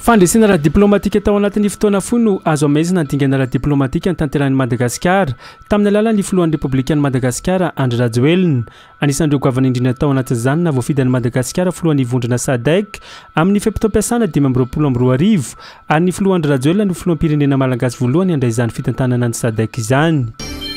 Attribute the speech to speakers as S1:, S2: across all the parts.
S1: Fandresena raha diplomatika tao anatin'ny fotoana fohy no azo amezina dingana raha diplomatika ny tanteran'i Madagasikara tamin'ny alalan'ny filohan'ny Repoblikan'i Madagasikara Andry Rajoelina. Anisan'ireo goavana indrindra tao anatin'izany na voafidan'i Madagasikara filohan'ny vondrona SADC amin'ny fehim-pitam-piasana 2022 ary ny filohan'i Rajoelina no filoham-pirenena malagasy voalohany handray izany fitantanana ny SADC izany.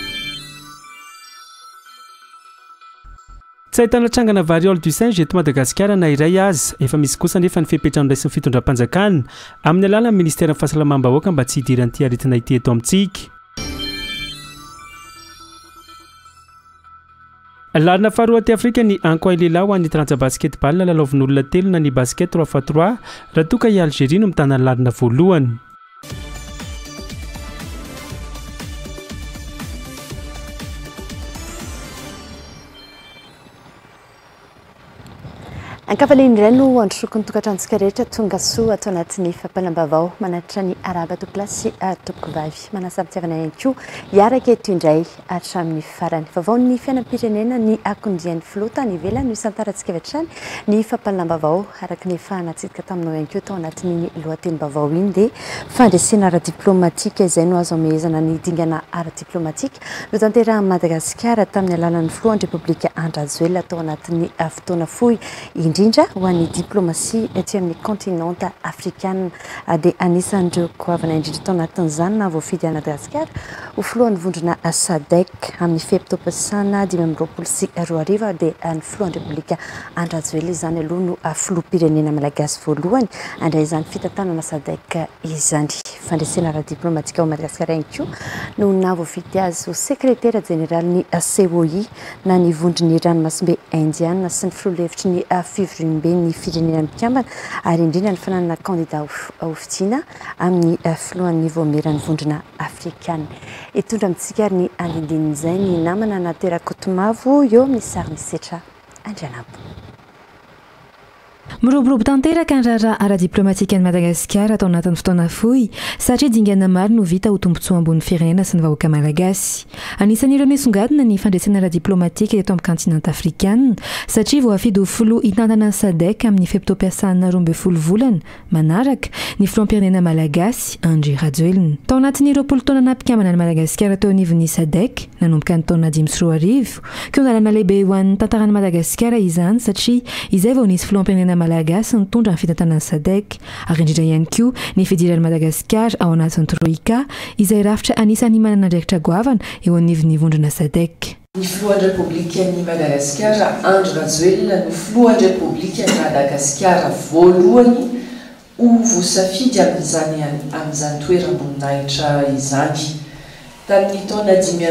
S1: Tsy ahitana trangana variole du singe eto Madagasikara na iray azy, efa misy kosa nefa ny fepetrano raisin'ny fitondram-panjakana amin'ny alalan'ny ministera fahasalamam-bahoaka mba tsy hidiran'ity aretina ity eto amintsika. Larina faharoa aty Afrika ny Ankoay Leila ho an'ny trantsa basketball lalaovin'olona telo na ny basket 3x3 raha toka i Algérie no mitana ny larina voalohany.
S2: Ankavan'indray no androsoko ny tokantranotsika rehetra tonga soa atao anatin'ny fampalam-bavao manatitra ny araba tokolasy tokovavy manasabitiavana ihany koa hiaraka eto indray hatramin'ny farany vavao ny fiainam-pirenena ny akondian'ny filota ny ivelany isantarantsika avy hatrany ny fampalam-bavao araka ny efa natsika taminao ihany koa atao anatin'ny lohateny-bavao iny dia fandresena ara-diplomatika izay no azo amehezana ny dingana ara-diplomatika no tanterahan'i Madagasikara tamin'ny alalan'ny filohan'ny Repoblika Andry Rajoelina atao anatin'ny fotoana fohy indrindra ho an'ny diplomasia ety amin'ny kontinanta afrikana dia anisan'ireo goavana indrindra tao anatin'izany na voafidy a Madagasikara ho filohan'ny vondrona SADC amin'ny fehim-pitam-piasana 2022 dia ny filohan'ny Repoblika Andry Rajoelina izany aloha no filoham-pirenena malagasy voalohany andray izany fitantanana SADC izany. Fandresena ara-diplomatika ao Madagasikara ihany koa no na voafidy azy ho sekretera jeneralny COI na ny vondrony ranomasimbe indiana sy ny filoha-hevitry ny fivoriam-be ny firenena mpikambana ary indrindra ny fananana kandida ofidiana amin'ny filohan'ny voamerany vondrona afrikana. Hitondra amintsika ary ny andindinin'izay ny namana naterakotomavo eo amin'ny sary misetra Andrianampo.
S3: Miroborobo tanteraka ny raharaha ara-diplomatika ny Madagasikara atao anatin'ny fotoana fohy satria dingana maro no vita ho tombotsoa ambony firenena sy ny vahoaka malagasy. Anisan'ireo misongadina ny fandresena ara-diplomatika eto amin'ny kontinanta afrikana satria voafidy ho filoha hitantana ny SADC amin'ny fehim-pitam-piasana 12 volana manaraka ny filoham-pirenena malagasy Andry Rajoelina. Tao anatin'ny 20 taona nampikambana ny Madagasikara tao anivon'ny SADC nanomboka ny taona 2010 keo nalana lehibe ho an'ny tantaran'i Madagasikara izany satria izay vao nisy filoham-pirenena malagasy nitondra ny fitantanan'ny SADC ary indrindra ihany koa ny fidiran'i Madagasikara ao anatin'ny troika izay rafitra anisan'ny manana andraikitra goavana eo anivon'ny vondrona SADC.
S4: Ny filohan'ny Repoblikan'i Madagasikara Andry Rajoelina no filohan'ny Repoblikan'i Madagasikara voalohany ho voasafidy amin'izany toeram-boninahitra izany. Tamin'ny taona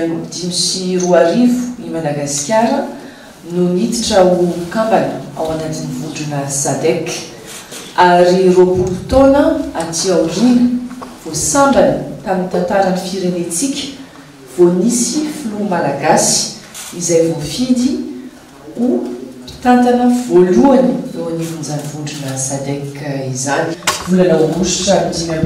S4: 2012 i Madagasikara no niditra ho kambana ao anatin'ny vondrona SADC ary 20 taona aty aoriana voasambana tamin'ny tantaran'ny firenentsika vao nisy filoha malagasy izay voafidy ho mpitantana voalohany eo anivon'izany vondrona SADC izany. Volana aogositra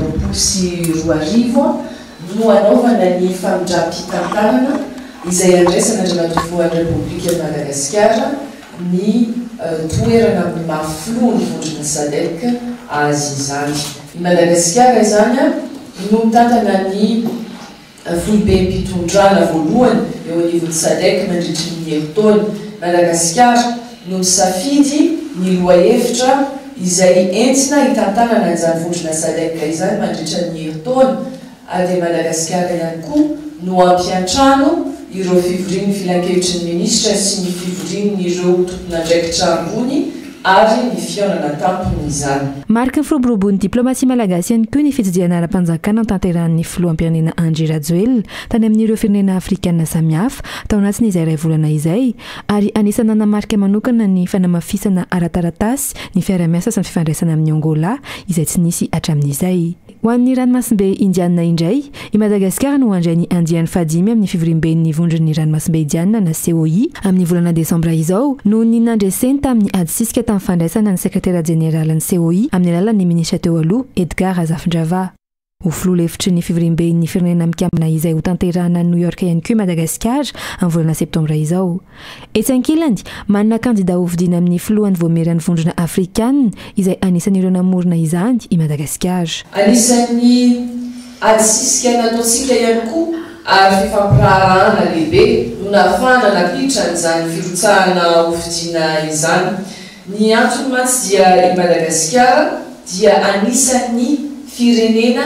S4: 2022 no anaovana ny famindram-pitantarana izay andraisana andriamatofoan'ny Repoblikan'i Madagasikara ny toerana amin'ny mahafiloha ny vondrona SADC azy izany. I Madagasikara izany no mitantana ny filobe-mpitondrana voalohany eo anivon'ny SADC mandritry ny herintaona. Madagasikara no misafidy ny lohahevitra izay entina hitantanana izany vondrona SADC izany mandritra ny herintaona ary Madagasikara ihany koa no ampiantrano ireo fivorian'ny filan-kevitry ny minisitra sy ny fivorian'ny ireo tompon'andraikitra ambony ary ny fihaonana tampony izany.
S3: Marika ny firoborobon'ny diplomasia malagasy ihany koa ny fitsidiana ara-panjakana tanterahan'ny filoham-pirenena Andry Rajoelina tany amin'ireo firenena afrikana samihafa tao anatin'ny izay iray volana izay ary anisana namarika manokana ny fanamafisana ara-taratasy ny fiara-miasa sy ny fifandraisana amin'ny Angola izay tsy nisy hatramin'izay. Ho an'ny ranomasimbe indiana indray i Madagasikara no handray ny andiany fadimy amin'ny fivoriam-ben'ny vondron'ny ranomasimbe indiana na COI amin'ny volana desambra izao no ny nandreseny tamin'ny ady sisika tamin'ny fandraisana ny sekretera jeneralan'ny COI amin'ny alalan'ny minisitra teo aloha Edgar Azafindrava. ho filoha-lefitry ny fivirimben'ny firenena mikambina izay ho tanterahana New York ihany koa Madagasikara amin'ny volana septambra izao. Etsy ankilany, manana kandida ho vidiana amin'ny filohan'ny voameran'ny vondrona afrikanina izay anisan'ireo namorona izany i Madagasikara.
S4: Anisan'ny adisisika nataontsika ihany koa ary fifampirarahana lehibe no nahafahana nampiditra an'izany firotsahana ho vidiana izany. Ny antony mantsy dia i Madagasikara dia anisan'ny firenena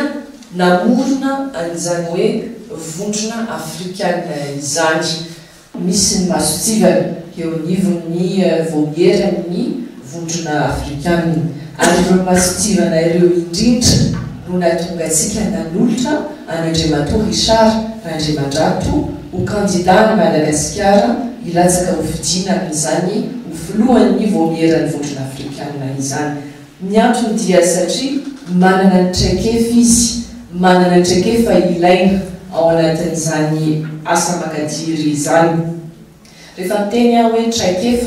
S4: namorona an'izany hoe vondrona afrikanina izany. Misy ny masotsivana eo anivon'ny voameran'ny vondrona afrikanina ary ireo masotsivana ireo indrindra no nahatonga antsika nanolotra an'Andriamatoa Richard Randriamandrato ho kandidana Madagasikara hilatsaka ho vidiana amin'izany ho filohan'ny voameran'ny vondrona afrikanina izany. Ny antony dia satria manana ny traikefa izy, manana ny traikefa ilaina ao anatin'izany asa makadiry izany. Rehefa miteny aho hoe traikefa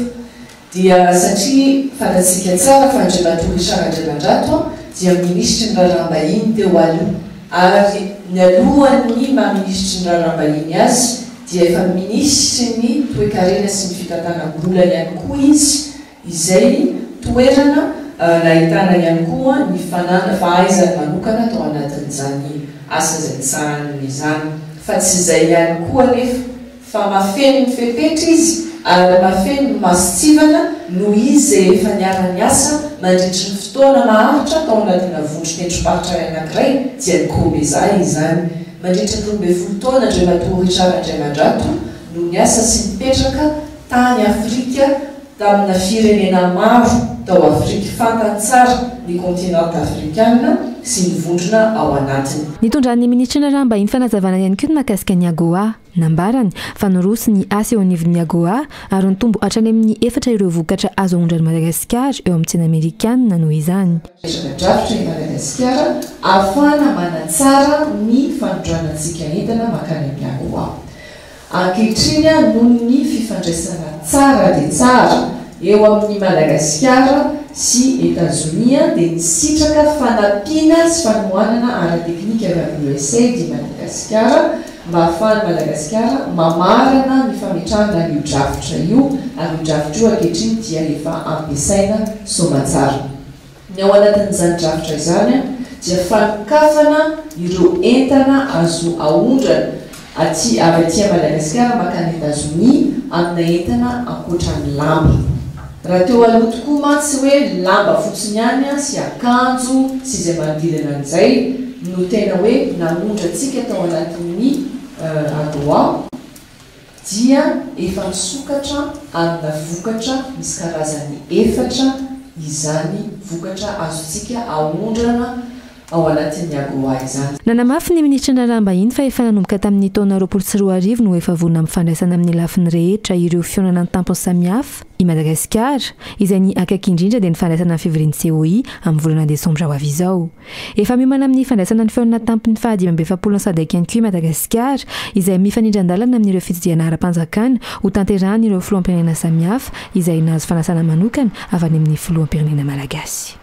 S4: dia satria fantatsika tsara fa Andriamatoa Richard Randriamandrato dia ministry ny raharaham-bahiny teo aloha, ary ny alohan'ny maministry ny raharaham-bahiny azy dia efa ministry ny toe-karena sy ny fitantanam-bola ihany koa izy, izay toerana nahitana ihany koa ny fahaizany manokana tao anatin'izany asa izay tsarany izany. Fa tsy izay ihany koa nefa fa mafeno ny fepetra izy ary mafeno ny masotsivana noho izy izay efa niara-ny asa mandritry ny fotoana maharitra tao anatina vondrona entrom-paritra anankiray dia ny Komeza izany. Mandritry ny 12 taona Andriamatoa Richard Randriamandrato no niasa sy nipetraka tany Afrika tamina firenena maro tao Afrika fantantsara ny kontinanta afrikanina sy ny vondrona ao anatiny.
S3: Nitondran'ny ministry ny raharaham-bahiny fanazavana ihany koa ny mahakasika ny AGOA. Nambarany fa noroso ny asa eo anivon'ny AGOA ary nitombo hatrany amin'ny 4 ireo vokatra azo ahondrany Madagasikara eo amin'ny tsena Amerikanina noho izany.
S4: Drafitra i Madagasikara ahafahana manatsara ny fanondranantsika entana makany amin'ny AGOA. Ankehitriny noho ny fifandraisana tsara dia tsara eo amin'ny Madagasikara sy Etazonia dia nisitraka fanampiana sy fanohanana ara-teknika avy amin'ny USA di Madagasikara mba ahafahan'ny Madagasikara mamarana ny fametrahana io drafitra io, ary io drafitra io ankehitriny dia efa ampiasaina soamantsara. Ny ao anatin'izany drafitra izany dia fanokafana ireo entana azo ahondrana avy aty Madagasikara makany Etazonia amina entana ankoatran'ny lamba. Raha teo aloha tokoa mantsy hoe lamba fotsiny ihany sy akanjo sy izay manodidina an'izay no tena hoe namondra antsika tao anatin'ny AGOA, dia efa nisokatra amina vokatra misy karazany 4 izany vokatra azontsika ahondrana ao anatin'ny AGOA izany.
S3: Nanamafy ny ministry ny raharaham-bahiny fa efa nanomboka tamin'ny taona 2024 no efa vonona mifandraisana amin'ny lafiny rehetra ireo fionana ny tampony samihafa i Madagasikara, izay ny akaiky indrindra dia ny fandraisana ny fevrian'ny COI amin'ny volana desambra ho avy izao. Efa miomana amin'ny fandraisana ny fionana tampony faha 570 sadaiky ihany koa i Madagasikara, izay mifanindran-dalana amin'ireo fitsidiana ara-panjakana ho tanterahany ireo filoham-pirenena samihafa izay nahazo fanasana manokana avy any amin'ny filoham-pirenena malagasy.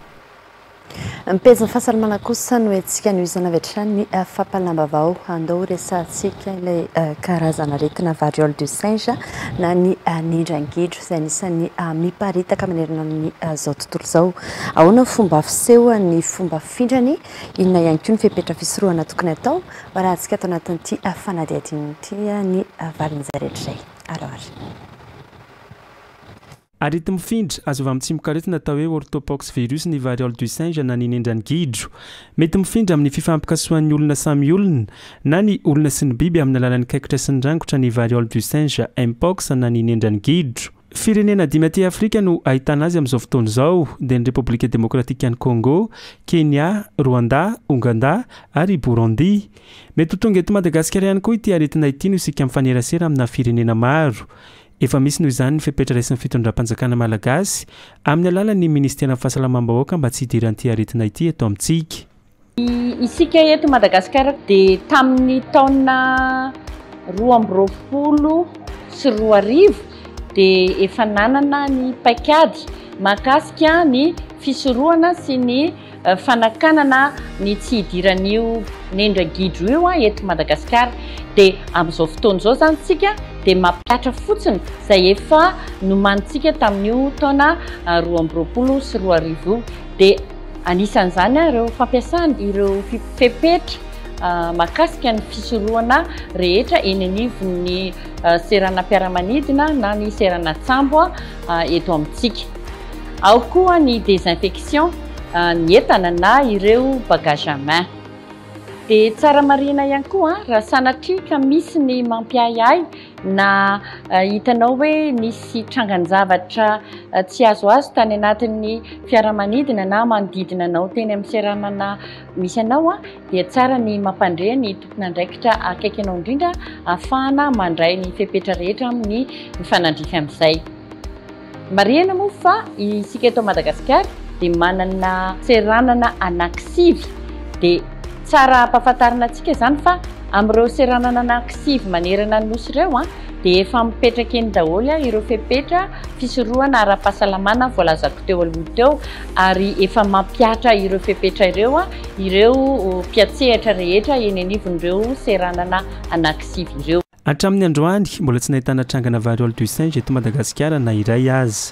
S2: Mipeziny fahasalamana kosa no etsika no izana avy hatrany ny fampalambavao andao resantsika ilay karazana aretina variole du singe na ny nindrangidro izay anisan'ny miparitaka manerana amin'izao tontolo izao. Ahoana fomba fiseho ny fomba findrany, inona ihany koa ny fepetra fisorohana tokony atao mba rahantsika atao anatin'ity fanadihadin'ity ny valin'izay rehetra izay. Aroary.
S1: Arety mifindra azo avy amin'ny tsimokaretina atao hoe orthopox virus ny variole du singe na ny nindrangidro. Mety mifindra amin'ny fifampikasoan'ny olona samy olona na ny olona sy ny biby amin'ny alalan'ny kaikitra sy ny rangotra ny variole du singe mpox na ny nindrangidro. Firenena 5 aty Afrika no ahitana azy amin'izao fotoana izao dia ny République démocratique ny Congo, Kenya, Rwanda, Ouganda ary Burundi. Mety ho tonga eto Madagasikara ihany koa ity aretina ity no isika mifanerasera amina firenena maro. Efa misy noho izany ny fepetra raisin'ny fitondram-panjakana malagasy amin'ny alalan'ny ministera fahasalamam-bahoaka mba tsy hidiran'ity aretina ity eto amintsika.
S5: Isika eto Madagasikara dia tamin'ny taona 2020 sy 2021 dia efa nanana ny paikady mahakasika ny fisorohana sy ny fanakanana ny tsy hidiran'io nendra gidro io eto Madagasikara dia amin'izao fotoana izao zany tsika dia mampiatra fotsiny izay efa nomanitsika tamin'io taona 2020 sy 2021 dia anisan'izany ireo fampiasana ireo fepetra mahakasika ny fisorohana rehetra eny anivon'ny seranam-piaramanidina na ny seranatsambo eto amintsika. Ao koa ny désinfection ny entana na ireo bagage à main. Dia tsara marina ihany koa raha sanatria ka misy ny mampiahiahy na hitanao hoe nisy trangan-javatra tsy azo tany anatin'ny fiaramanidina na manodidina anao teny amin'ny seranana misy anao dia tsara ny mampandre ny tompon'andraikitra akaiky anao indrindra ahafahana mandray ny fepetra rehetra amin'ny mifanandrika amin'izay. Marihana moa fa isika eto Madagasikara dia manana seranana anankisivy dia tsara ampahafantarina antsika izany fa amin'ireo seranana anankisivy manerana ny nosy ireo dia efa mipetraka eny daholo ireo fepetra fisorohana ara-pahasalamana voalazako teo aloha teo ary efa mampiatra ireo fepetra ireo mpiatsehatra rehetra eny anivon'ireo seranana anankisivy ireo.
S1: Hatramin'ny androany mbola tsy nahitana trangana variole du singe eto Madagasikara na iray azy.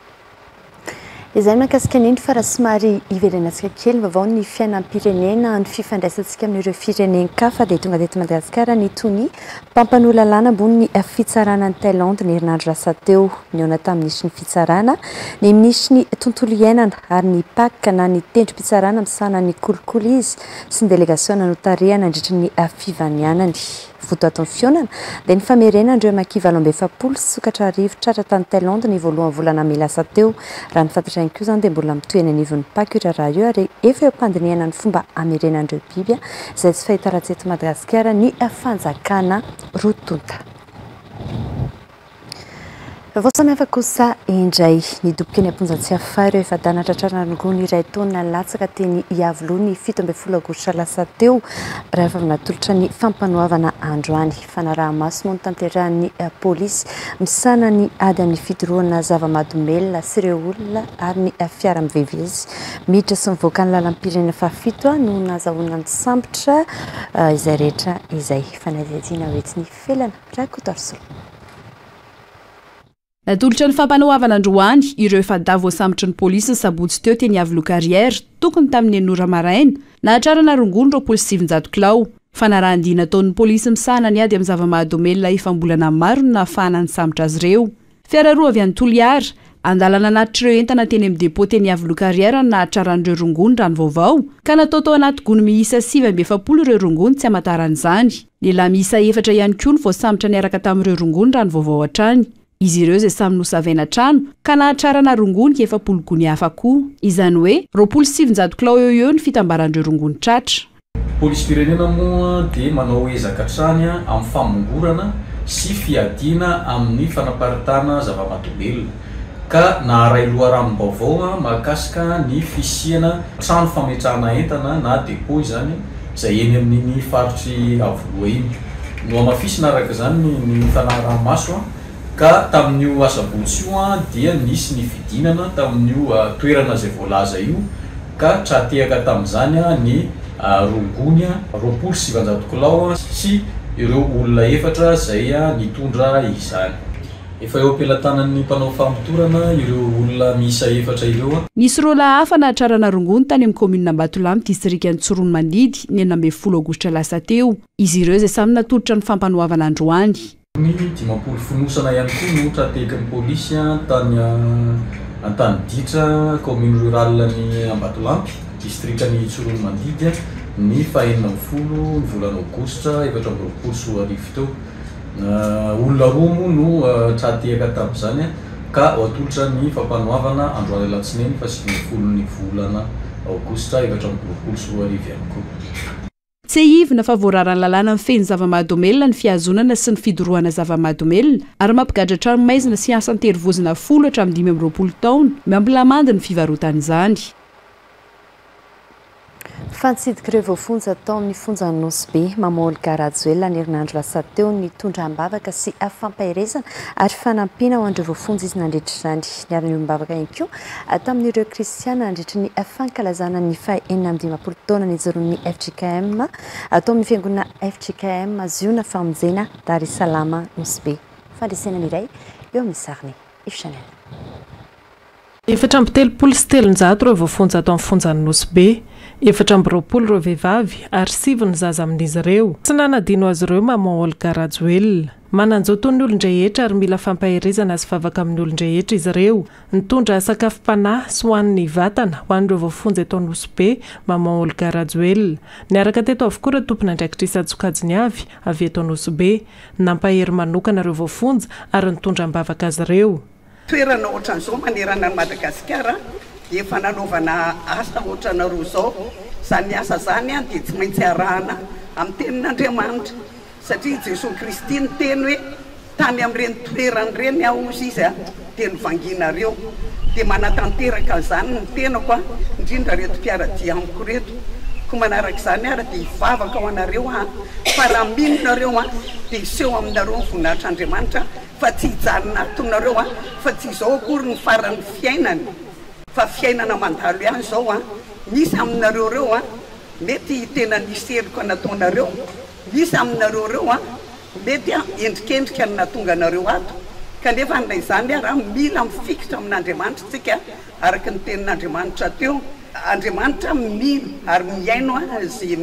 S2: Izay mahakasika n'indro fa raha somary iverenantsika kely vaovao ny fiainam-pirenena ny fifandraisantsika amin'ireo firenenkafa dia tonga teto Madagasikara ny tony mpampanohy lalàna ambony ny fitsarana ny Thaïlande ny herinandro lasa teo ny ona tamin'ny nisy ny fitsarana ny nisy ny tontolo iainana ary ny paka na ny tendrom-pitsarana misana ny kolikoly izy sy ny délégation notarihana nandritra ny fivanianany. Voto atao fionana dia ny famerenana ireo makiva 7 sokatra rivotra tany Thaïlande ny voalohany volana May lasa teo raha ny fantatrany koa izany dia mbola mitohy anivon'ny paka io raha io ary efa eo ampandiniana ny fomba amerenan'ireo biby izay tsy fahita raha tsy eto Madagasikara ny fanjakana rotonta. Vao samihafa kosa indray nidoboka ny amponjan-tsiafay ireo efa danatra tranarangony iray taona latsaka teny Iavoloha ny 17 aogositra lasa teo raha efa natolotra ny fampanohavana androany. Fanaraha-maso moa ny tanterahan'ny polisy misana ny ady amin'ny fidorohana zava-mahadomelina sy ireo olona ary ny fiara mivezivezy miditra sy mivoaka ny lalam-pirenena fafito no nazahoana ny sambotra izay rehetra izay fanadihadiana hoentsy ny felana Rakotoarso.
S6: Natolotra ny fampanohavana androany ireo efa davo sambotra ny polisy ny sabotsy teo teny Iavoloha Carrière tokony tamin'ny enora maraina na hatrarana rongony 700 kilao. Fanarahan-dina taon'ny polisy misahana ny ady amin'ny zava-mahadomelina ifambolana maro no nahafahana ny sambotra azy ireo. Fiara roa avy any Toliara andalana anaty ireo entana teny amin'ny depôt teny Iavoloha Carrière na hatraran'ireo rongony rano vaovao ka natao tao anaty gony miisa 770 ireo rongony tsy hamataran'izany. Lehilahy miisa 4 ihany koa no voasambotra niaraka tamin'ireo rongony rano vaovao hatrany. Izy ireo izay samy nosavaina trano ka nahatrarana rongony 7 gony hafa koa izany hoe 700 kilao eo ny fitambaran'ireo rongony tratra.
S7: Polisy firenena moa dia manao ezaka hatrany amin'ny famongorana sy fiadiana amin'ny fanaparitana zava-mahadomelina ka naharay loharanom-baovao mahakasika ny fisiana trano fametrahana entana na depôt izany izay eny amin'ny faritry Avoloha iny. No amafisina araka izany ny fanaraha-maso ka tamin'io asabotsy io dia nisy ny fidinana tamin'io toerana izay voalaza io ka tratehaka tamin'izany ny rongony 700 kilao sy ireo olona 4 izay nitondra izany. Efa eo ampelantanan'ny mpanao famotorana ireo olona miisa 4 ireo.
S6: Nisy roa hafa nahatrarana rongony tany amin'ny commune Ambatolampy district Tsorony Mandidy ny 19 aogositra lasa teo. Izy ireo izay samy natolotra ny fampanohavana androany.
S7: Ny 10 fonosana ihany koa no tratekin'ny polisy tany Antaniditra commune rurale ny Ambatolampy district ny Tsorony Mandidy ny 20 ny volana aogositra 2020 teo. Olona roa moa no tratehaka tamin'izany ka atolotra ny fampanohavana androany alatsinainy 20 ny volana aogositra 2020 ihany koa.
S6: Tsy ivona fa voararany lalàna amin'ny feno zava-mahadomelina ny fiazonana sy ny fidorohana zava-mahadomelina ary mampigadra trano maizina sy asa an-terivozina 10 hatramin'ny 20 taona mampilamanda ny fivarotana izany.
S2: Fantsidiky ireo voafonjy atao amin'ny fonjany nosy be mamoly garajoelona ny herinandro lasa teo ny tondram-bavaka sy fampahirezana ary fanampina ho an'ireo voafonjy izy nandritra izany. Niarana io mibavaka ihany koa tamin'ireo kristiana nandritra ny fankalazana ny faha-enina amby dimampolo taona ny ijoron'ny FJKM atao amin'ny fiangonana FJKM ziona famonjena Dar es Salaam nosy be. Fandresena iray eo amin'ny sariny Ifshanel.
S8: Efatra amby telopolo sy telonjato ireo voafonjy atao amin'ny fonjany nosy be. Efatra amby roapolo ireo vehivavy ary 7 ny zaza amin'izy ireo. Tsy nanadino azy ireo mamoly garajoelona. Mananjoto ny olon-drehetra ary mila fampahirezana sy vavaka amin'ny olon-drehetra izy ireo. Nitondra sakafom-panahy sy ho an'ny vatana ho an'ireo voafonjy atao nosy be mamoly garajoelona. Niaraka teto avokoa ireo tompon'andraikitra Tsokajiny avy eto nosy be. Nampahery manokana ireo voafonjy ary nitondra mbavaka azy ireo.
S9: Toerana ohatran'izao manerana Madagasikara efa nanaovana asa ohatranareo zao. Zany asa zany dia tsy maintsy arahana amin'ny tenin'Andriamanitra satria Jesosy Kristy ny teny hoe tany amin'ireny toerany ireny aho ozy izy dia nivanginareo dia manatanteraka izany ny tenako indrindra reto mpiaradia amiko reto. Ko manaraka izany ary dia hivavaka ho anareo fa raha minonareo dia iseho aminareo ny voninahitr'Andriamanitra fa tsy hijanona atonareo fa tsy izao akory ny faran'ny fiainany fa fiainana mandalo ihany izao misy aminareo reo mety tena niseriko nataonareo, misy aminareo reo mety endrikendrika ny natonga anareo ato kanefa n'izany raha mila mifikitra amin'Andriamanitra tsika araka ny tenin'Andriamanitra teo. Andriamanitra mila ary miaino izay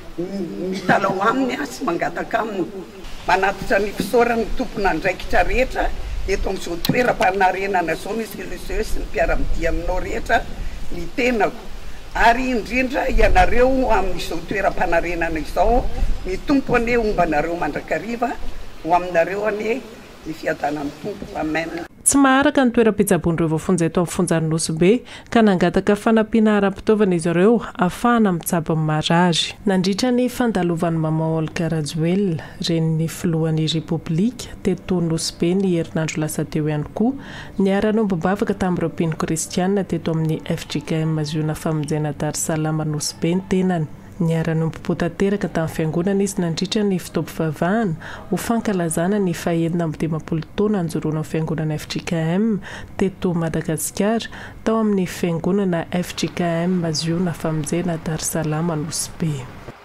S9: mitalao aminy sy mangataka aminy. Manatitra ny fisaorany tompon'andraikitra rehetra eto amin'izao toeram-panarenana zao misy religieux sy ny mpiara-midia aminao rehetra ny tenako. Ary indrindra ianareo amin'izao toeram-panarenana izao ny tompo ane ombanareo mandrakariva ho aminareo ane ny fiadanan'ny tompo. Amen.
S8: Tsy maharaka ny toeram-pitsaboan'ireo voafonjy eto amin'ny fonjany nosy be ka nangataka fanampiana ara-pitaovana izy ireo ahafahana mitsabo amin'ny mariazy. Nandritra ny fandalovan'ny mamoly garajoelona ren'ny filohan'ny repoblika teto nosy be ny herinandro lasa teo ihany koa niara-nombom-bavaka tamin'ireo mpino kristianina teto amin'ny FJKM ziona famonjena Dar es Salaam nosy be ny tenany. Niara-nombopotanteraka tamin'ny fiangonana izy nandritra ny fitopy-vavahana ho fankalazana ny faha-enina amby dimampolo taona anjoroana fiangonana FJKM teto Madagasikara tao amin'ny fiangonana FJKM ziona famonjena Dar es Salaam nosy be.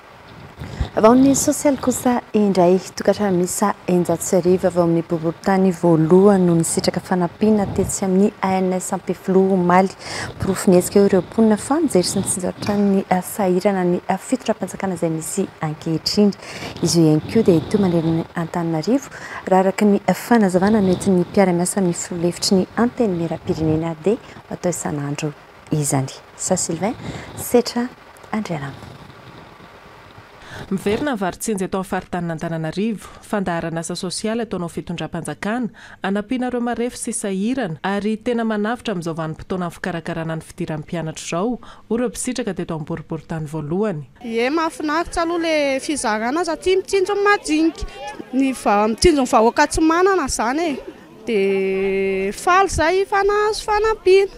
S2: Avao amin'ny sosialy kosa indray tokatrano misa enjato sy arivo avao amin'ny boriboritany voalohany no nisitraka fanampiana tetsy amin'ny ANS Ampefilo Omaly porofinesika ireo mponina fanjery sy ny tsinjatrano ny sahirana ny fitondram-panjakana izay misy ankehitriny. Izy io ihany koa dia toa manerana Antananarivo raha araka ny fanazavana nentin'ny mpiara-miasa amin'ny filoha-hevitry ny anteny miram-pirenena dia atao isan'andro izany. Sa Sylvain Setra Andriana.
S8: Miverina ny varitsinjy atao amin'ny faritany Antananarivo, fandaharana asa sosialy ataonao fitondram-panjakana, anampiana ireo marefo sy sahirana ary tena manavitra amin'izao vanim-potoana amin'ny fikarakarana ny fidiran'ny mpianatra izao, ireo mpisitraka teto amin'ny boriboritany voalohany.
S10: Mahafinaritra aloha le fizarana satria mitsinjo madinika. Ny mitsinjo ny vahoaka tsy manana izany dia faly izay fanazo fanampiana.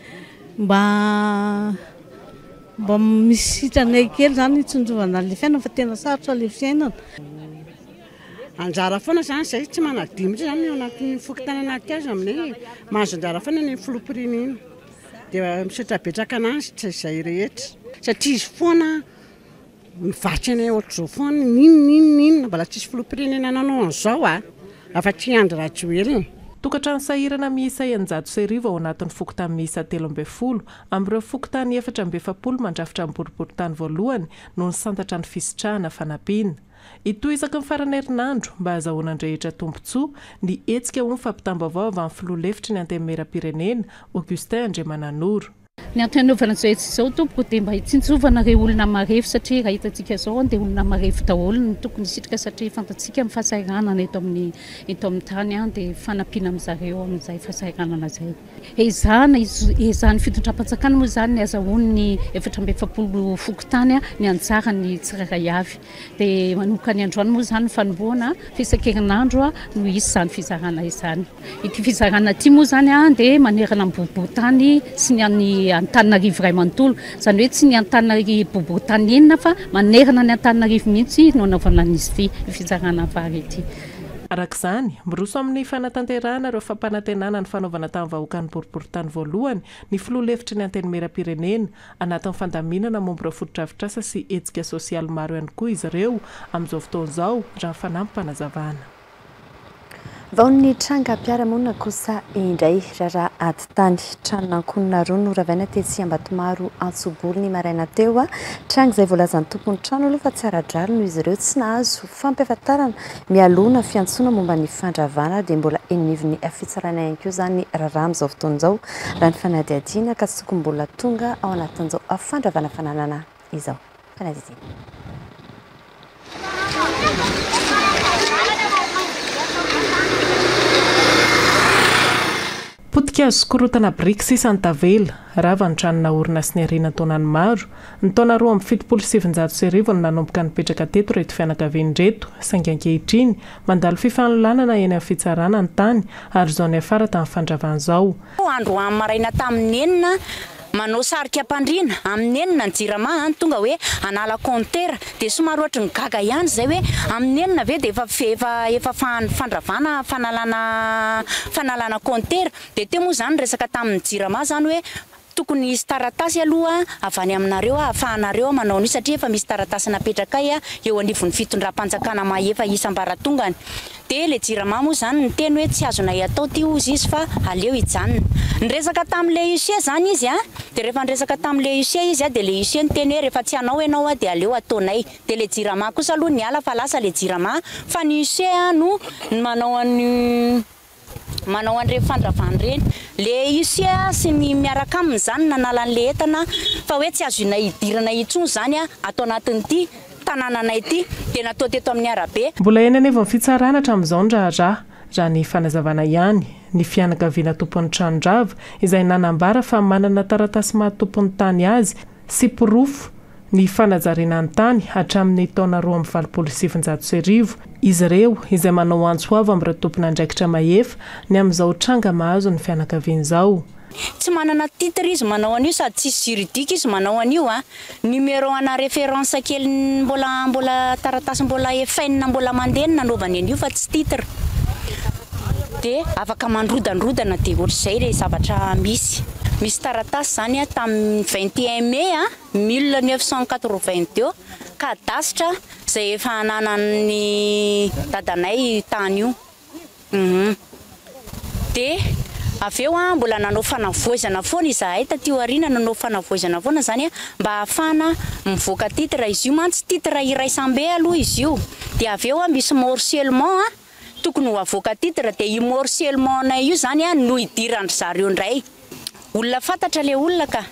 S10: Mba misitrana kely zany nitsonjovana le fiainana fa tena sarotra le fiainana. Anjara foana zany izay tsy manadimitra zany eo anatin'ny fokotana anankaiza aminay mahazo anjara foana ny filoham-pirenena dia misaotra betsaka anazy tsy izay rehetra satria izy foana mivatsy anay ohatr'izao foana ninona mbola tsisy filoham-pirenena nanao an'izao afa-tsy Andry Rajoelina.
S8: Tokatrano sahirana miisa 110 ao anatin'ny fokotany miisa 13 amin'ireo fokotany 470 mandrafitra amin'ny boriboritany voalohany no nisantatra ny fisitrahana fanampiana. Ito isaky ny farany herinandro mba ahazahoana andrehitra tombontsoa ny hetsika ho ny fampitam-baovao avy amin'ny filoha-hevitry ny anteny miram-pirenena Augustin Andriamananoro.
S11: Ny antanaovana izao izao tompoko dia mba hitsinjovana ireo olona marefo satria raha hitantsika izao dia olona marefo daholo ny tokony sitraka satria fantatsika amin'ny fahasahiranana eto amin'ny tany dia fanampiana amin'izareo amin'izay fahasahiranana izay. Ezahana fitondram-panjakana moa izany ny azahoany ny 470 fokotany ny anjara ny tsirairay avy. Dia manomboka ny androany moa izany fanombohana fisan-kerinandro no hisy izany fizarana izany. Ity fizarana ity moa izany dia manerana amin'ny boriboritany sy ny Antananarivo iray manontolo zany hoe tsy ny Antananarivo bobotanienina fa manerana ny Antananarivo mihitsy no anaovana an'izy ity fitsarana vary ity.
S8: Arak'izany miroso amin'ny fanatanterahana ireo fampanantenana ny fanaovana tamin'ny vahoaka ny boriboritany voalohany ny filoha lefitry ny antenimera-pirenena anatin'ny fandaminana momba ireo fotodrafitrasa sy hetsika sosialy maro ihany koa izy ireo amin'izao fotoan'izao raha fanampy-panazavana.
S2: Vao ny tranga mpiara-monina kosa indray raha ady tany tranon'ankonina roa no ravaina tetsy Ambatomaro Antsobolo ny maraina teo tranga izay voalazan'ny tompon'ny trano aloha fa tsy ara-drano no izy ireo tsy nahazo fampiafatarana mialona fiantsoana momba ny fandravana dia mbola eniviny fitsarana ihany koa zany raha amin'izao fotoan'izao raha ny fanadihadiana ka tsy tokony mbola tonga ao anatin'izao fandravana fananana izao. Fanadihadiana.
S8: Potika azo korotana BRICS isany tavela rava ny tranona orina sy ny ariana taonany maro ny taona 2770 no nanomboka nipetraka teto reto fianakaviany reto saingy ankehitriny mandalo fifanololanana eny amin'ny fitsarana ny tany ary zao ny afara tamin'ny fandravan'izao.
S12: Andro amin'ny maraina tamin'ny enina manao sarika ampandriana amin'ny enina ny jirama tonga hoe anala compteur dia somary ohatry ny gaga ihany zay hoe amin'ny enina ve dia efa fandravana fanalana compteur dia teo moa zany resaka tamin'ny jirama zany hoe tokony isy taratasy aloha avy any aminareo ahafahanareo manao ny satria efa misy taratasy napetraka eo anivon'ny fitondram-panjakana maefa isam-baratongany dia le jirama moa zany ny teny hoe tsy azonay atao ty ozy izy fa aleo hijanona. Nresaka tamin'le UC zany izy dia rehefa nresaka tamin'le UC izy dia le UC ny teny hoe rehefa tsy anao ianao dia aleo ataonay dia le jirama kosa aloha ny ala fa lasa le jirama fa ny UC no manao an'ireny fandravana ireny le UC sy ny miaraka aminy zany nanala an'le entana fa hoe tsy azo idirana intsony zany atao anatin'ity tanànanay ity dia natao teto amin'ny arabe.
S8: Mbola eny anevo ny fitsarana hatramin'izao ny raha ny fanazavana ihany ny fianakaviana tompon'ny tranondrava izay nanambara fa manana taratasy mahatompon'ny tany azy sy pirofo ny fanajariana ny tany hatramin'ny taona 2027 izy ireo izay manao antso avy amin'ireo tompona andraikitra mahefa ny amin'izao tranga mahazo ny fianakavian'izao.
S12: Tsy manana titre izy manao an'io sady tsisy juridique izy manao an'io numéro ana référence kely mbola taratasy mbola efainina mbola mandenina nanaovany an'io fa tsy titre dia afaka mandrodandrodana dia ohatr'izay le zavatra misy taratasy zany tamin'ny 21 mai 1982 ka dasitra zay efa ananan'ny dadanay tany io dia aveo mbola nanao fanavoazana foana izahay taty aoriana nanao fanavoazana foana zany mba ahafana mivoaka titre izy io mantsy titre iraisam-be aloha izy io dia aveo misy morcellement tokony ho avoaka titre dia io morcellement nay io zany no idirandry zareo ndray olona fantatra le olona ka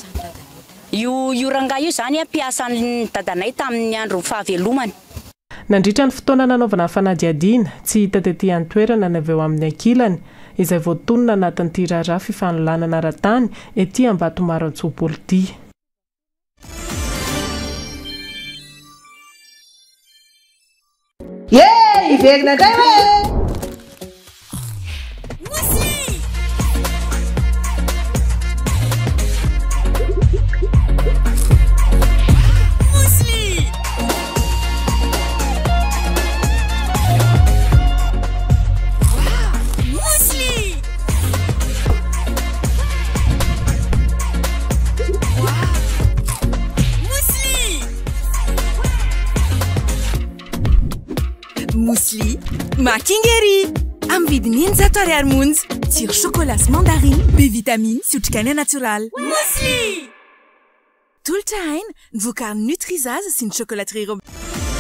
S12: io rangahy io zany mpiasan'ny dadanay tamin'ny andro fahavelomany.
S8: Nandritra ny fotoana nanaovana fanadihadiana tsy hita tetỳ an-toerana ny avy eo amin'ny ankilany izay voatonona anatin'ity raharaha fifanolanana ara-tany etỳ Ambatomaro Antsobolo ity.
S13: Iverina indray hoe
S14: Mousli, makingeri amin'ny vidiny 100 ariary monja. Tsiro chocolat sy mandarine, be vitamine sy otrikaina natural. Mousli! Tolotra haina ny vokarin'ny Nutrizaza sy ny chocolaterie Rob.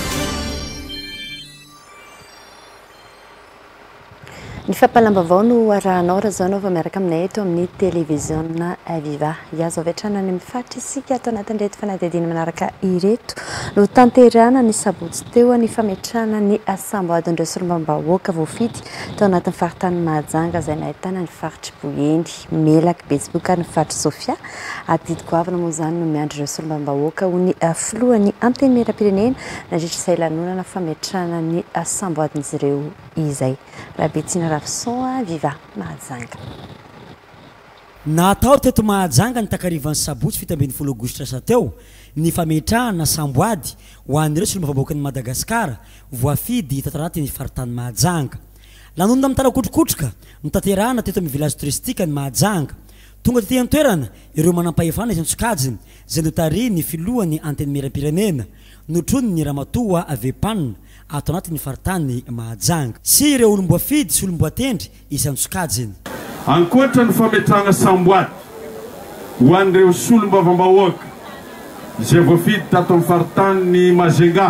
S2: Ny fampalambavao no arahanao raha zao nao miaraka aminay eto amin'ny télévision Viva. Iazo avy hatrany amin'ny faritra isika ato anatin'ireto fanadihadiana manaraka ireto no tanterana ny sabotsy teo ny fametrahana ny samboadin'ireo solombam-bahoaka voafidy tao anatin'ny faritany Mahajanga izay nahitana ny faritry Boeny, Melaky, Betsiboka ny faritry Sofia. Adidiko avana moa zany no miandry ireo solombam-bahoaka ho ny filohan'ny antenimera-pirenena nandritra izay lanonana fametrahana ny samboadin'izy ireo izay. Rabetsina Ravison, Viva Mahajanga.
S15: natao teto mahajanga ny takarivan'ny sabotsy fito ambin'ny folo aogositra sa teo ny fametrahana samboady ho an'ireo solombavam-bahoakan'ny Madagasikara voafidy tato anatin'ny faritany mahajanga lanonona amin'ny tarakotrokotroka mitaterahana teto amin'ny village touristique ny mahajanga tonga tetỳ an-toerana ireo manampahefana izy antsokajiny zay notary ny filohany anteny meram-pirenena notrony ny ramatoa avepanina ato anatin'ny faritany mahajanga sy ireo olomboafidy sy olomboatendry izy antsokajiny
S16: ankoatra ny fametrahana samboady ho an'ireo solombavam-bahoaka izay voafidy tato amin'ny faritany ny Mazenga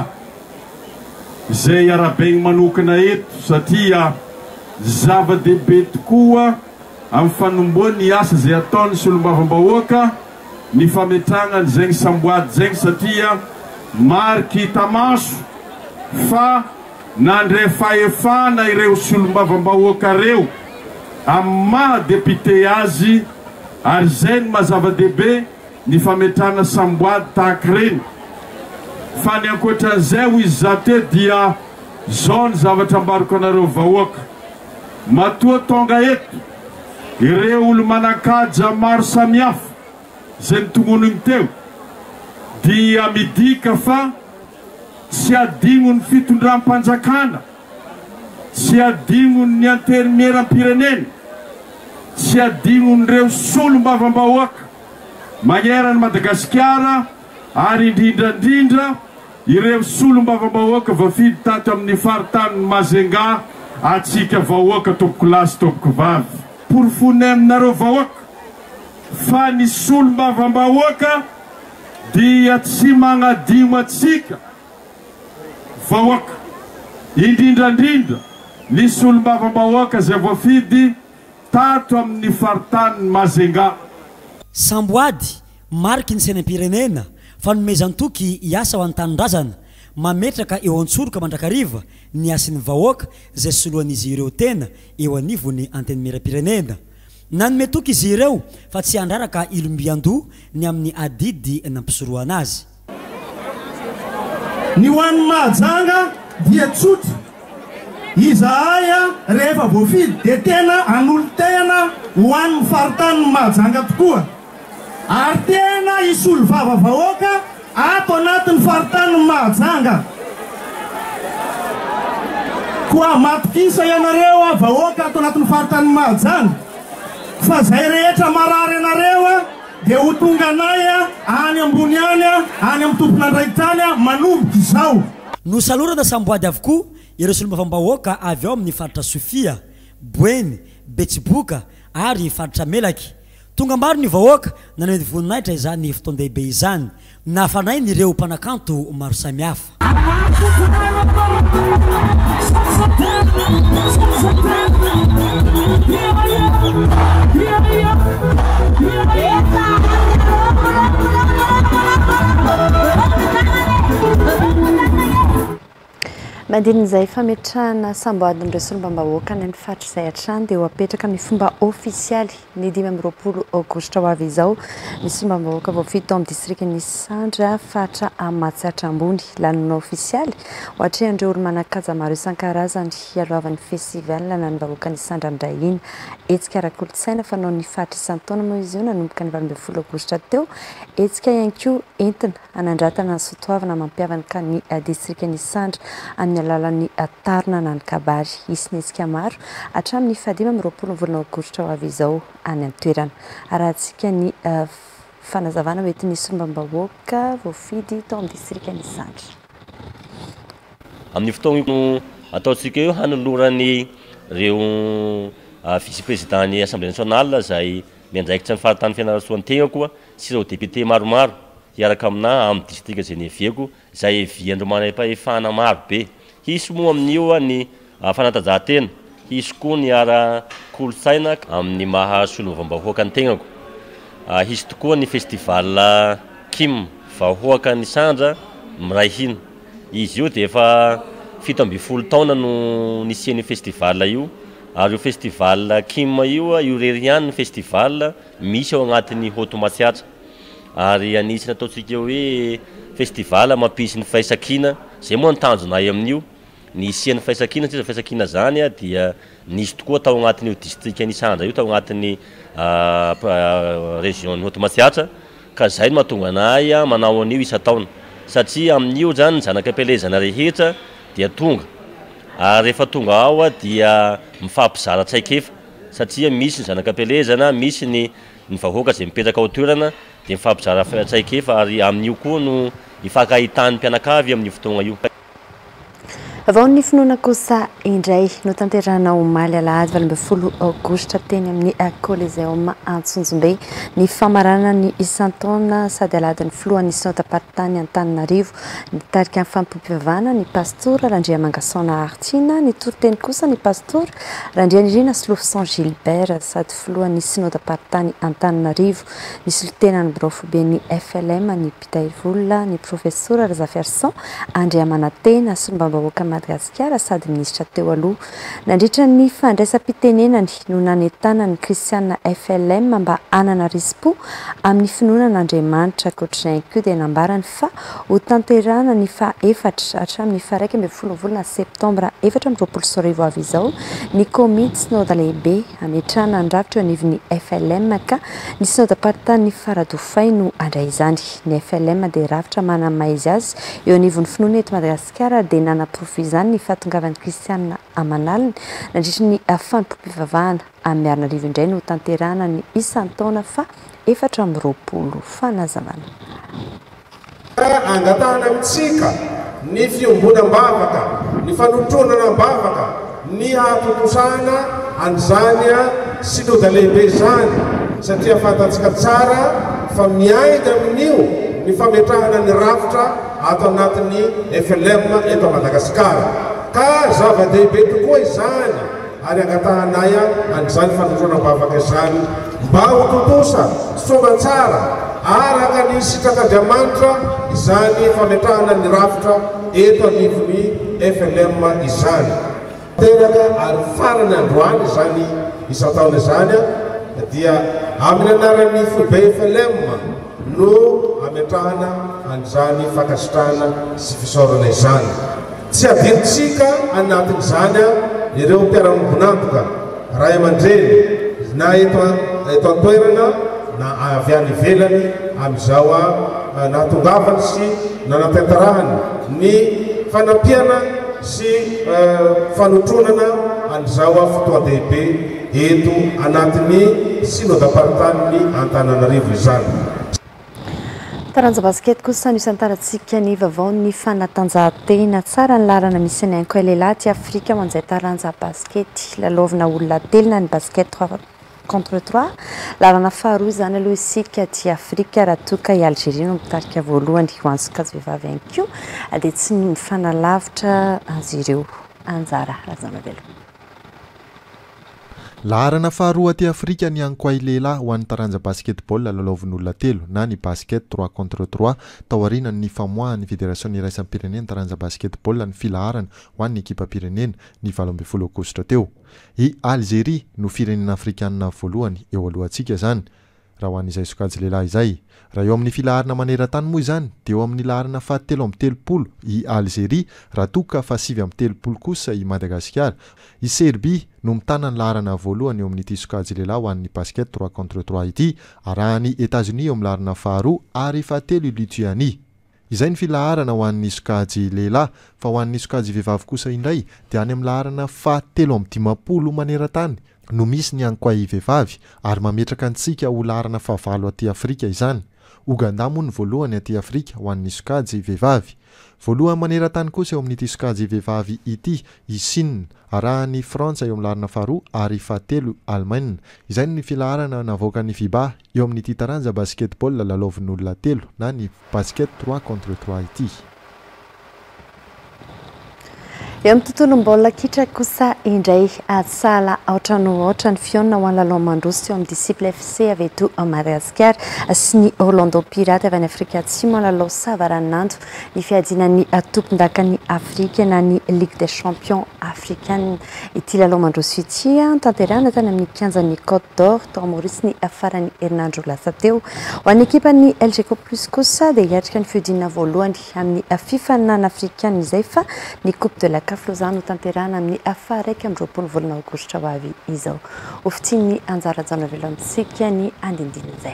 S16: izay arabaigny manokana eto satria zava-dehibe tokoa amin'ny fanomboany ny asa izay ataony solombavam-bahoaka ny fametrahana an'izay samboady zegny satria mariky hita maso fa nandray fahefana ireo solombavam-bahoaka reo amin'ny maha-depite azy ary zay ny mazava-dehibe ny fametrahana samboady tahaka reny fa ny ankoatran'izay ho izy zate dia zao ny zavatra ambariko anareo vahoaka matoa tonga eto ireo olo manakaja maro samihafa zay ny tongonony teo dia midika fa tsy adigno ny fitondram-panjakana tsy adigno ny antermeram-pirenena tsy adigno nyreo solombavam-bahoaka magnerany Madagasikara ary indrindrandrindra ireo solombavam-bahoaka voafidy tato amin'ny faritany Mazenga atsika vahoaka tompoko lasy tompoko vavy porofony aminareo vahoaka fa ny solombavam-bahoaka dia tsy magnadigno atsika vahoaka indrindrandrindra ny solombavam-bahoaka zay voafidy tato amin'ny faritany Mazenga
S15: samboady mariky ny sainam-pirenena fanomezantoky iasa ho an-tanindrazana mametraka eo antsoroka mandrakariva ny asin'ny vahoaka zay soloan'izy ireo tena eo anivony anteny meram-pirenena nanome toky izy ireo fa tsy andraraka ilombiandoha ny amin'ny adidy nampisoroana azy
S17: ny ho an'ny mahajanga dia tsotra izahaya rehefa voafidy dia tena an'olo-tena ho an'ny faritany mahajanga tokoa ary tena isolo vava-vahoaka ato anatin'ny faritany mahajanga koa matokisa ianareo vahoaka ato anatin'ny faritany mahajanga fa zay rehetra marary anareo dia ho tonga anay any ambony any amin'ny tompon'andraikitra any manomboka izao
S15: nosalorana samboady avokoa ireo solombavam-bahoaka avy ao amin'ny faritra Sofia Boeny Betsiboka ary faritra Melaky tonga maro ny vahoaka nanao voninahitra izany fotoan-dehibe izany nafanay nyreo mpanakanto maro samihafa
S2: mandin'izay fametrahana samboadin'ireo solombavam-bahoaka ny faritra izay hatrany dia ho apetraka ny fomba ofisialy ny 20 aogositra ho avy izao ny solombavam-bahoaka voafidy tao amin'ny distriktin'ny Sandra faritra Matsatra ambony lanona ofisialy hoatrehan'ireo olo manakaja maro isan-karazany hialohavan'ny festival na ny vahoaka ny Sandra Andrahina etsika ara-kolontsaina fanao ny faritra isan-taona moa izy io nanomboka ny 12 aogositra teo etsika ihany koa entina anandratana ny soatoavana mampiavaka ny distriktin'ny Sandra amin'ny alalan'ny tarina na ny kabary isiny etsika maro hatramin'ny 15 volana aogositra ho avy izao any an-toerana arahantsika ny fanazavana mety ny solombavam-bahoaka voafidy tao amin'ny distriktin'ny Sandra
S18: amin'ny fotoana ataontsika eo hanolorany ireo vice-président-ny assemblée nationale zay miandraikitra ny faritany fianarantsoan-tegna koa sy ireo député maromaro hiaraka amina amin'ny district Genevieko zay viandro manam-pahefana maro be hisy moa amin'io ny fanatanjahantena hisy koa ny ara-kolontsaina amin'ny maha solombavam-bahoaka ny tegnako hisy tokoa ny festival Kim vahoaka ny Sandra miray hina izy io dia efa 17 taona no nisian'ny festival io ary io festival Kim io reriany ny festival misy ao agnatin'ny Haute Matsiatra ary anisany ataontsika hoe festival mampisy ny faisakina zay moa ny tanjonay amin'io ny isian'ny faisakina tsy faisakina zany dia nisy tokoa tao agnatin'io district Nisandra io tao agnatin'ny région Haute-Masiatra ka zay no mahatonga anay manao an'io isa-taona satria amin'io zany zanakam-pelezana rehetra dia tonga ary rehefa tonga ao dia mifampizara tsaikefa satria misy ny zanakam-pelezana misy ny vahoaka zay mipetraka ao toerana dia mifampizara tsaikefa ary amin'io koa no ifankahitany mpianakavy amin'io fotoagna io.
S2: Avao ny finoana kosa indray no tanterana omaly alahady 20 aogositra teny amin'ny Coliseum Antsonjombe ny famarana ny isan-taona sady aladin'ny filohan'ny Synod-Aparitany Antananarivo nitarika amin'ny fampivavahana ny pastora Randriamangasona Artina ny toriteny kosa ny pastora Randrianirina Silofson Gilbert sady filohan'ny Synod-Aparitany Antananarivo ny solotenan'ny Brofobe ny FLM ny Pitaivola ny professeur Zaferson Andriamanatena Solombambahoaka Madagasikara sady ministra teo aloha nandritra ny fandraisam-pitenenany no nanentana ny Kristiana FLM mba anana rispo amin'ny finoanan'Andriamanitra ankoatr'izay koa dia nambarany fa ho tanterana ny faha-efatra hatramin'ny faha-raika amby folo volana septambra 2024 avy izao ny komity synod lehibe ametrahana ny rafitra eo anivon'ny FLM ka ny synod-aparitany Faradofay no andray izany ny FLM dia rafitra manamaha izy azy eo anivon'ny finoana eto Madagasikara dia nanaprofizany ny fahatongavan'ny Kristiana amanalina nandritra ny fanompoam-pivavahana amin'ny Miarinarivo indray no tanterana ny isan-taona fa 420 fanazavana.
S19: Angatahana amitsika ny fiombonam-bavaka, ny fanontronanam-bavaka, ny hahatotosana an'izany synod lehibe zany satria fantatsika tsara fa miainga amin'io ny fametrahana ny rafitra ato anatin'ny FLM eto Madagasikara ka zava-dehibe tokoa izany ary angatahanay an'izany fanontronam-bavaka izany mba ho totosa soamantsara araka ny sitrak'Andriamanitra izany fametrahana ny rafitra eto anivon'ny FLM izany teraka ary farany androany izany isan-taona izany dia amin'ny anaran'ny foibe FLM no ametrahana an'izany fankasitrahana sy fisaorana izany tsy adinitsika anatin'izany ireo mpiara-mibonantoka ray aman-dreny na eto an-toerana na avy any ivelany amin'izao nahatongavany sy nanatantarahany ny fanampiana sy fanotronana an'izao fotoan-dehibe eto anatin'ny Synod-Aparitany Antananarivo izany.
S2: Taranja basket kosa no isantarantsika ny vaovao ny fanatanjahantena tsara ny lalana misy ny ankoay lehilahy ty Afrika manjay taranja basket lalaovina olona telona ny basket 3 contre 3 lalana faharoa izany aloha isika ty Afrika raha toka i Algérie no mitarika voalohany ho antsika vehivavy ihany koa dia tsy mifanalavitra azy ireo anjara razanavelo.
S20: Laharana faharoa aty Afrika ny ankoay lehilahy ho an'ny taranja basketball lalaovin'olona telo na ny basket 3 contre 3 taorianany ny famoahany Fédération Iraisampirenena taranja basketball ny filaharana ho an'ny ekipa-pirenena ny 12 aogositra teo. I Algérie no firenena afrikanina voalohany eo alohantsika zany raha ho an'izay sokajy lehilahy izay. Raha eo amin'ny filaharana maneran-tany moa izany dia eo amin'ny laharana fahatelo amby telopolo i Algérie raha toka fa 7 amby telopolo kosa i Madagasikara. I Serbie no mitana ny laharana voalohany eo amin'ity sokajy lehilahy ho an'ny basket 3 contre 3 ity arahany États-Unis eo amin'ny laharana faharoa ary fahatelo i Lituanie. Izay ny filaharana ho an'ny sokajy lehilahy fa ho an'ny sokajy vehivavy kosa indray dia any amin'ny laharana fahatelo amby 50 maneran-tany no misy ny ankoay vehivavy ary mametraka antsika ho laharana fahavalo aty Afrika izany. Uganda moa ny voalohany aty Afrika ho an'ny sokajy vehivavy. Voalohany maneran-tany kosa eo amin'ity sokajy vehivavy ity i Chine arahany Frantsa eo amin'ny laharana faharoa ary fahatelo Allemagne. Izay ny filaharana navoaka ny FIBA eo amin'ity taranja basketball lalaovin'olona telo na ny basket 3 contre 3 ity.
S2: Eo amin'ny tontolom-baolina kitra kosa indray atsala ohatrany fiona ho an'ny lalao mandroso eo amin'ny Disciple FC avy eto Madagasikara sy ny Orlando Pirates avy any Afrika Atsimo lalao savaranando ny fiadinan'ny tompon-dakan'ny Afrika na ny Ligue des Champions africaine. Ity lalao mandroso ity tanterahana tany amin'ny kianjan'ny Côte d'Or tao Maurice ny afaran'ny herinandro lasa teo ho an'ny ekipan'ny LGK Plus kosa dia hiatrika ny fiodinana voalohany amin'ny FIFA nan africaine izay fa ny Coupe de la sakafo izany ho tanterahana amin'ny afa raiky amin'ny 20 volana aogositra ho avy izao. Ho fitsin'ny anjara ajaona velomintsika ny andindina izay.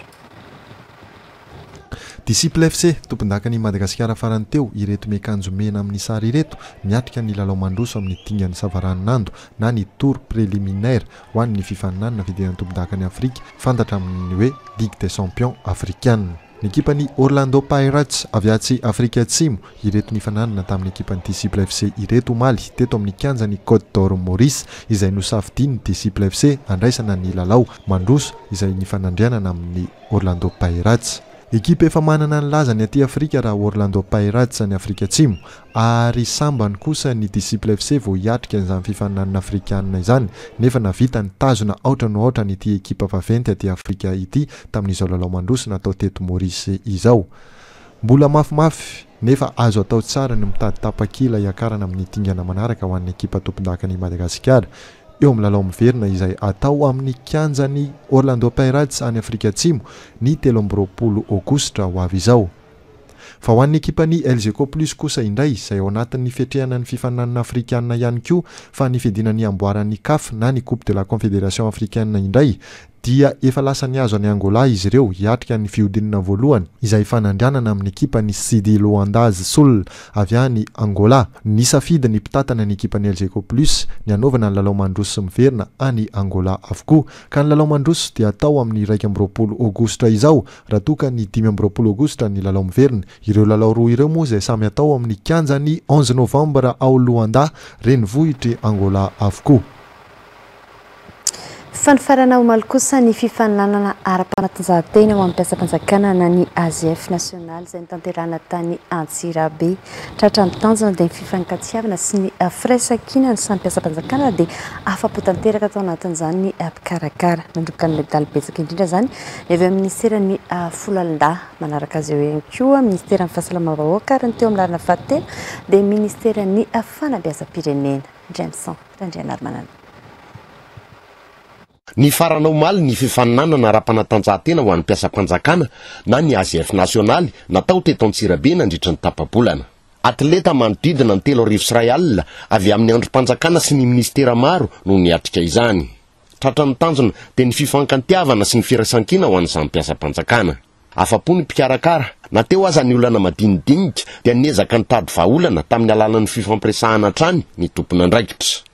S20: Disciple FC tompon-dakany Madagasikara farany teo ireto miakanjo mena amin'ny sary ireto niatrika ny lalao mandroso amin'ny dingan'ny Savaranando na ny tour préliminaire ho an'ny fifaninanana fidirana tompon-dakany Afrika fantatra amin'ny hoe Ligue des Champions africaine. Ny ekipan'ny Orlando Pirates avy atsy Afrika Atsimo ireto nifananana tamin'ny ekipan'ny Disciple FC ireto omaly teto amin'ny kianjan'ny Côte d'Or Maurice izay nosafidian'ny Disciple FC andraisana ny lalao mandroso izay nifanandrianana amin'ny Orlando Pirates. Ekipa efa manana ny lazany aty Afrika raha Orlando Pirates ny Afrika Atsimo ary sambany kosa ny Disciple FC vao hiatrika izany fifaninanana afrikanina izany nefa navita ny tazona aotra no aotra nyity ekipa vaventy aty Afrika ity tamin'izao lalao mandroso natao teto Maurice izao. Mbola mafimafy nefa azo atao tsara ny mitady tapakila iakarana amin'ny dingana manaraka ho an'ny ekipa tompon-dakany Madagasikara. Eo amin'ny lalao miverina izay atao amin'ny kianjan'ny Orlando Pirates any Afrika Atsimo ny 13 aogositra ho avy izao. Fa ho an'ny ekipan'ny LGK Plus kosa indray izay ao anatin'ny fiatrehana ny fifaninanana afrikanina ihany koa fa ny fiadinan'ny amboaran'ny CAF na ny Coupe de la Confédération africaine indray dia efa lasa niazo any Angola izy ireo hiatrika ny fiodinana voalohany izay fanandrianana amin'ny ekipan'ny Sidi Luandaz Sul avy any Angola. Nisafidy ny mpitatana ny ekipan'ny LGK Plus ny anaovana ny lalao mandroso sy miverina any Angola avokoa ka ny lalao mandroso dia atao amin'ny 12 aogositra izao raha toka ny 15 aogositra ny lalao miverina. Ireo lalao roa ireo moa izay samy atao amin'ny kianjan'ny 11 novambra ao Luanda renivohitry Angola avokoa.
S2: Fanifarana omaly kosa ny fifaninanana ara-panatanjahantena ho amin'ny mpiasam-panjakana na ny AGF national izay nitanterahana tany Antsirabe. Tratra ny tanjona dia ny fifankatsiavana sy ny firaisankina ny samy mpiasam-panjakana dia afapo tanteraka tao anatin'izany ny mpikarakara nandroka ny medaly betsaka indrindra izany avy amin'ny ministeran'ny Folalinda manaraka azy eo ihany koa ministeran'ny fahasalamana-bahoaka ary ny teo amin'ny lalana fahatelo dia ministeran'ny fanabeazam-pirenena. Jameson Randriana Armanana.
S21: Ny farana omaly ny fifaninanana ara-panatanjahantena ho an'ny mpiasam-panjakana na ny AGF nasionaly natao teto Antsirabe nandritra ny tapabolana. Atleta manodidina ny 3 sy 1 alina avy amin'ny androm-panjakana sy ny ministera maro no niatrika izany. Tratra ny tanjona dia ny fifankantiavana sy ny firaisankina ho an'izany mpiasam-panjakana. Afapo ny mpikarakara nateo aza ny olana madinidinika dia niezaka nitady vahaolana tamin'ny alalan'ny fifampiresahana hatrany ny tompona andraikitra.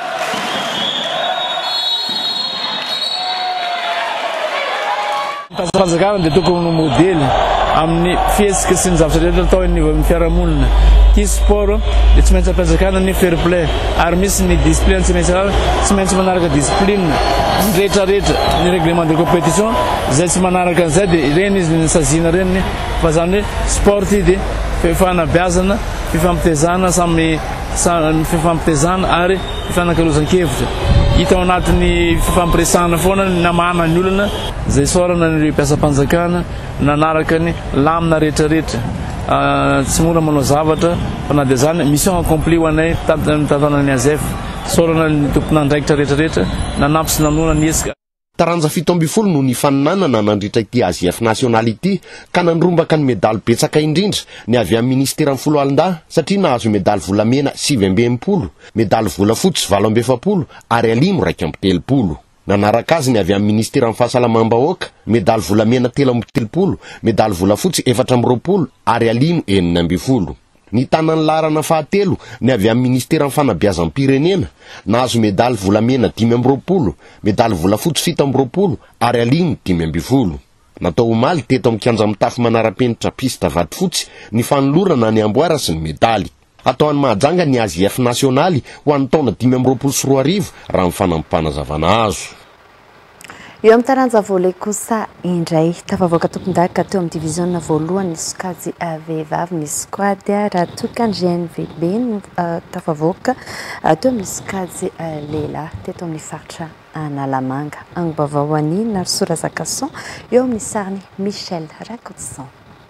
S22: Mpiasam-panjakana dia tokony modely amin'ny fiesika sy ny zavatra rehetra atao amin'ny fiarahamonina. Ty sport dia tsy maintsy mpiasam-panjakana ny fair play ary misy ny discipline tsy maintsy manaraka discipline ny rehetrarehetra ny règlement de compétition izay tsy manaraka an'izay dia ireny izy ny sazina reny fa zany hoe sport ty dia fifanabeazana fifampitezana samy fifampitezana ary fifanankalozan-kevitra. Hita ao anatin'ny fifampiresahana foana ny namana ny olona izay sorana ny mpiasam-panjakana nanaraka ny lamina rehetrarehetra. Tsy mora manao zavatra fa na dia zany mission accomplie ho anay mitantana ny AGF sorana ny tompona andraikitra rehetrarehetra nanampy sy nanona ny esika.
S21: Taranja 17 no nifaninanana nandritra ity AGF nasionaly ity ka nandrombaka ny medaly betsaka indrindra ny avy amin'ny ministeran'ny Folalinda satria nahazo medaly volamena 720, medaly volafotsy 770 ary alimo 130. Nanaraka azy ny avy amin'ny ministeran'ny fahasalamana-bahoaka medaly volamena 330, medaly volafotsy 420 ary alimo 920. Ny tanany larana fahatelo ny avy amin'ny ministeran'ny fanabeazam-pirenena nahazo medaly volamena 520, medaly volafotsy 720 ary alimo 520. Natao omaly teto amin'ny kianja mitafy manara-penitra pista Vatofotsy ny fanolorana ny amboara sy ny medaly. Atao any mahajanga ny AGF nasionaly ho an'ny taona 2024 raha ny fanampanazavana azo.
S2: Eo amin'ny taranja volley kosa indray tafavoaka tompon-daka teo amin'ny division voalohany ny sokajy vehivavy ny squad raha toka ny GNVB no tafavoaka teo amin'ny sokajy lehilahy teto amin'ny faritra Analamanga. Angbavao any Narsora Zakason eo amin'ny sariny Michel Rakotson.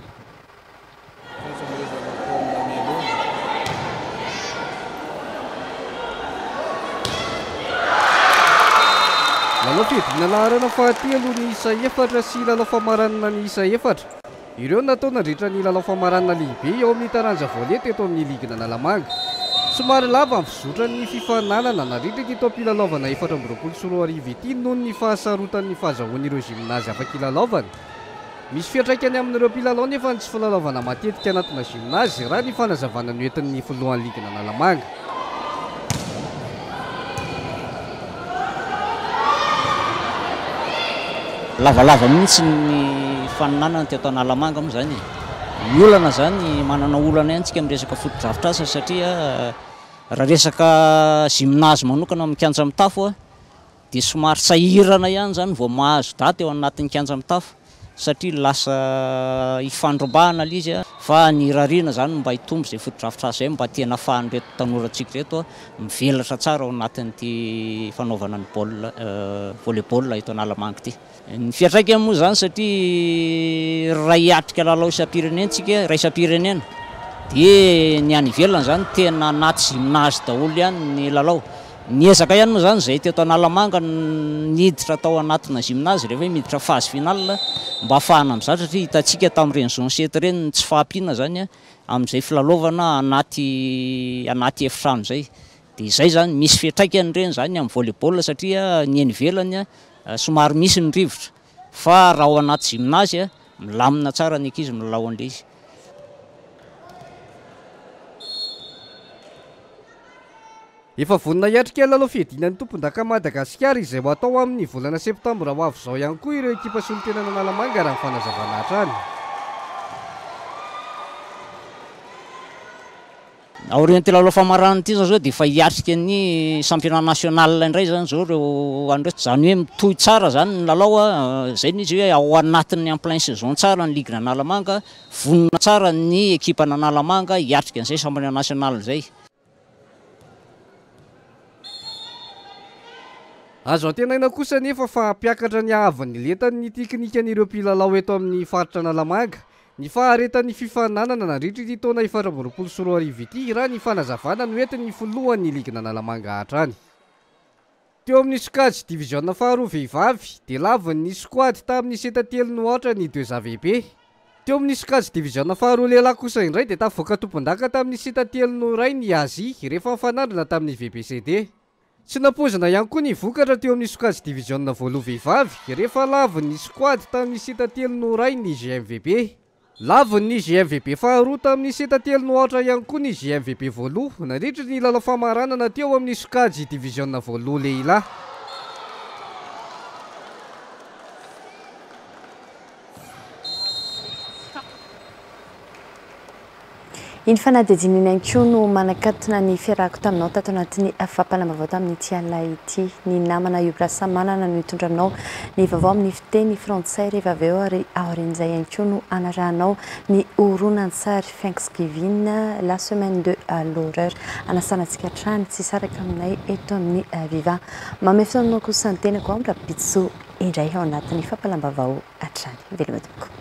S23: Lalao fiadinana fahatelo ny isa efatra sy lalao famaranana ny isa efatra. Ireo natao nandritra ny lalao famaranana lehibe eo amin'ny taranja volley teto amin'ny ligina Analamanga. somary lava mizotra ny fifananana naritra ity tao ampilalalaovana 2024 ity noho ny fahasarotan'ny fahazahoan'ireo gymnasy afaka ilalaovana. Misy fiatraikany amin'ireo mpilalao nefa tsy filalaovana matetika anatina gymnasy raha ny fanazavana ny entin'ny filohan'ny ligina Analamanga.
S3: Lavalava mihitsy ny fananana teto Analamanga moa zany. Ny olana zany manana olana ihany tsika amin'ny resaka foto-drafitrasa satria raha resaka gymnase manokana mikanja mitafo dia somary sahirana ihany zany vao mahazo daty eo anatin'ny kanja mitafo satria lasa ifandrombahana izy fa ny rarina zany mba hitombo izay foto-drafitrasa zay mba tena afahan'ny reto tanorantsika reto mivelatra tsara ao anatin'ity fanaovana ny baolina volleyball eto Analamanga ity. Ny fiatraikany moa zany satria raha hiatrika lalao isam-pirenentsika raha isam-pirenena dia ny any ivelany zany tena anaty gymnase daholo ihany ny lalao. Ny ezaka ihany moa zany zay teto Analamanga niditra tao anatina gymnase rehefa miditra phase finale mba ahafahana amin'izany satria hitantsika tamin'ireny zone 7 ireny tsy fahampiana zany amin'izay filalaovana anaty efitrano zay. Dia izay zany misy fiatraikany ireny zany amin'ny volleyball satria ny eny ivelany somary misy ny rivotra fa raha ao anaty gymnase milamina tsara ny ankizy milalao an'ilay izy.
S23: Efa vonina hiatrika lalao fiadinan'ny tompon-daka Madagasikara izay ho atao amin'ny volana septambra ho avy izao ihany koa ireo ekipa solon-tenana Analamanga raha ny fanazavana hatrany.
S3: Aorienty lalao famarana ity zao dia efa hiatrika ny championnat national indray zany zao ireo andreo zany hoe mitohy tsara zany ny lalao zay ny izy hoe ao anatin'ny en plein saison tsara ny ligue Analamanga vonina tsara ny ekipa Analamanga hiatrika an'izay championnat national zay.
S23: Azo antenaina kosa nefa fa mpiakatra ny ahavan'ny letan'ny teknikan'ireo mpilalao eto amin'ny faritra Analamanga. Ny faharetan'ny fifananana nandritra ity taona 2024 ity raha ny fanazavana no entin'ny filohan'ny ligina Analamanga hatrany. Teo amin'ny sokajy division faharoa vehivavy dia lavin'ny squad tamin'ny setatelo no ohatra ny 2 AVP. Teo amin'ny sokajy division faharoa lehilahy kosa indray dia tavoaka tompon-daka tamin'ny setatelo no iray ny Azia rehefa mifanandrina tamin'ny VBCD. Tsy nampozina ihany koa ny vokatra teo amin'ny sokajy division voaloha vehivavy rehefa lavin'ny squad tamin'ny setatelo no iray ny GMVP. Lavin'ny GMVP faharoa tamin'ny setatelo no ohatra ihany koa ny GMVP voaloha nandritra ny lalao famaranana teo amin'ny sokajy division voaloha lehilahy.
S2: Iny fanadidinina ihany koa no manakatona ny fiarahako taminao tato anatin'ny fampalamavao tamin'ity alina ity. Ny namana Ibrasa manana no hitondra aminao ny vavao amin'ny fiteny frantsay rehefa avy eo ary aorian'izay ihany koa no anarahanao ny horonan-tsary Thanksgiving la semaine de l'horreur. Anasanantsika hatrany tsy saraka aminay eto amin'ny Viva. Mamefy fotoananao kosa ny tenako amin'ny rapitso indray ao anatin'ny fampalam-bavao hatrany. Veloma tompoko.